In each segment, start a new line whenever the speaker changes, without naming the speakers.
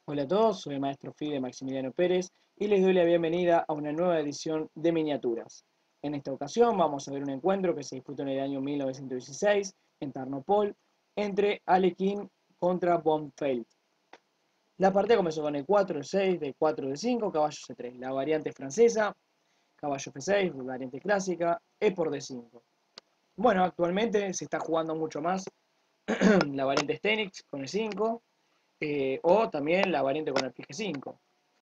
Hola a todos, soy el maestro Fide Maximiliano Pérez y les doy la bienvenida a una nueva edición de Miniaturas. En esta ocasión vamos a ver un encuentro que se disputó en el año 1916 en Tarnopol entre Alekhine contra Bonfeld. La partida comenzó con el 4, el 6, D4, D5, caballo C3, la variante francesa, caballo F6, variante clásica, E por D5. Bueno, actualmente se está jugando mucho más la variante Stenix con el 5, o también la variante con alfil G5.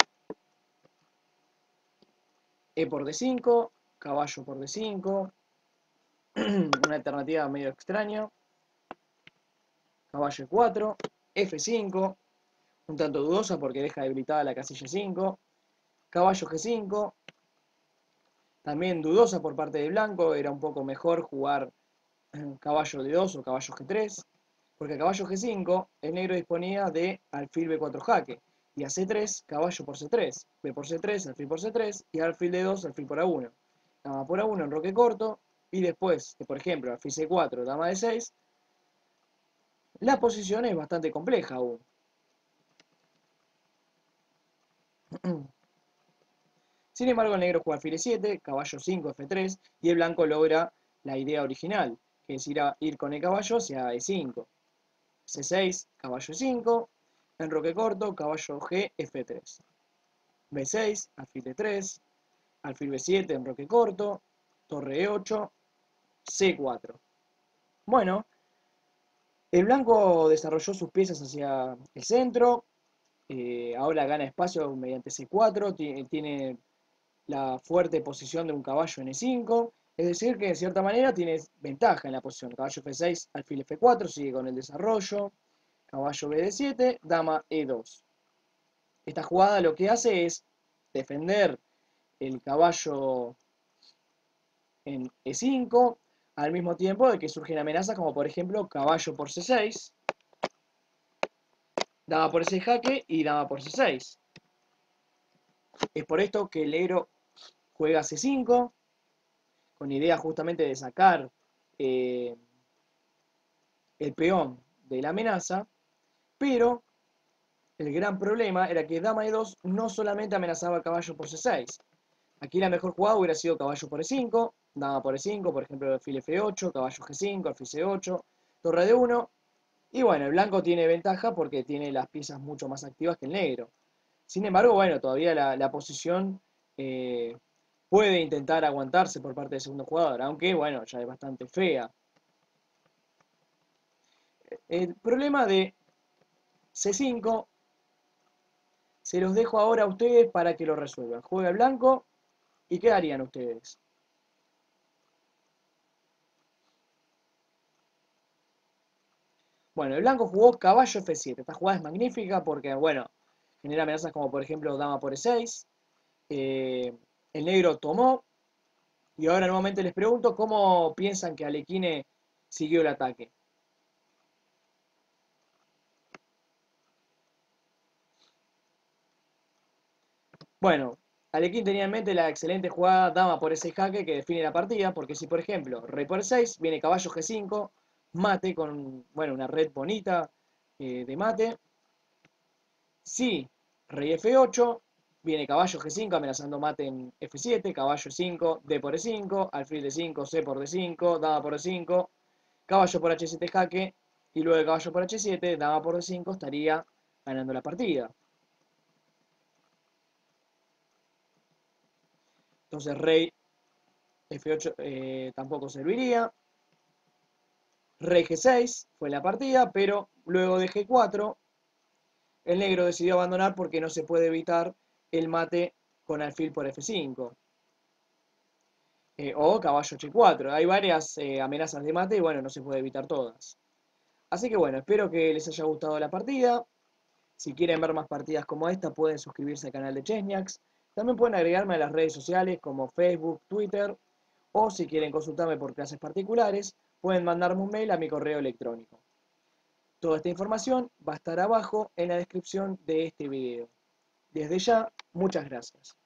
E por D5, caballo por D5, una alternativa medio extraña, caballo E4, F5, un tanto dudosa porque deja habilitada la casilla 5, caballo G5, también dudosa por parte de blanco, era un poco mejor jugar caballo D2 o caballo G3, porque a caballo G5 el negro disponía de alfil B4 jaque, y a C3 caballo por C3, B por C3, alfil por C3, y alfil D2, alfil por A1. Dama por A1 en roque corto, y después, por ejemplo, alfil C4, dama D6, la posición es bastante compleja aún. Sin embargo, el negro juega alfil E7, caballo 5, F3, y el blanco logra la idea original, que es ir con el caballo hacia E5. C6, caballo 5, en roque corto, caballo G, F3. B6, alfil D3, alfil B7 en roque corto, torre E8, C4. Bueno, el blanco desarrolló sus piezas hacia el centro, ahora gana espacio mediante C4, tiene la fuerte posición de un caballo en E5, es decir que de cierta manera tiene ventaja en la posición. Caballo F6, alfil F4, sigue con el desarrollo, caballo BD7, dama E2. Esta jugada lo que hace es defender el caballo en E5, al mismo tiempo de que surgen amenazas como por ejemplo caballo por C6, dama por ese jaque y dama por C6. Es por esto que el negro juega C5, con idea justamente de sacar el peón de la amenaza, pero el gran problema era que dama E2 no solamente amenazaba al caballo por C6. Aquí la mejor jugada hubiera sido caballo por E5, dama por E5, por ejemplo alfil F8, caballo G5, alfil C8, torre D1. Y bueno, el blanco tiene ventaja porque tiene las piezas mucho más activas que el negro. Sin embargo, bueno, todavía la posición eh, puede intentar aguantarse por parte del segundo jugador, aunque bueno, ya es bastante fea. El problema de C5 se los dejo ahora a ustedes para que lo resuelvan. Juega el blanco y ¿qué harían ustedes? Bueno, el blanco jugó caballo F7. Esta jugada es magnífica porque, bueno, genera amenazas como por ejemplo dama por E6. El negro tomó. Y ahora nuevamente les pregunto cómo piensan que Alekhine siguió el ataque. Bueno, Alekhine tenía en mente la excelente jugada dama por ese jaque que define la partida, porque si por ejemplo rey por 6 viene caballo G5, mate con, bueno, una red bonita de mate. Si rey F8, viene caballo G5 amenazando mate en F7, caballo 5, D por E5, alfil D5, C por D5, dama por E5, caballo por H7 jaque, y luego de caballo por H7, dama por D5 estaría ganando la partida. Entonces rey F8 tampoco serviría. Rey G6 fue la partida, pero luego de G4 el negro decidió abandonar porque no se puede evitar el mate con alfil por F5. O caballo H4. Hay varias amenazas de mate y bueno, no se puede evitar todas. Así que bueno, espero que les haya gustado la partida. Si quieren ver más partidas como esta, pueden suscribirse al canal de Chesniax. También pueden agregarme a las redes sociales como Facebook, Twitter, o si quieren consultarme por clases particulares, pueden mandarme un mail a mi correo electrónico. Toda esta información va a estar abajo en la descripción de este video. Desde ya, muchas gracias.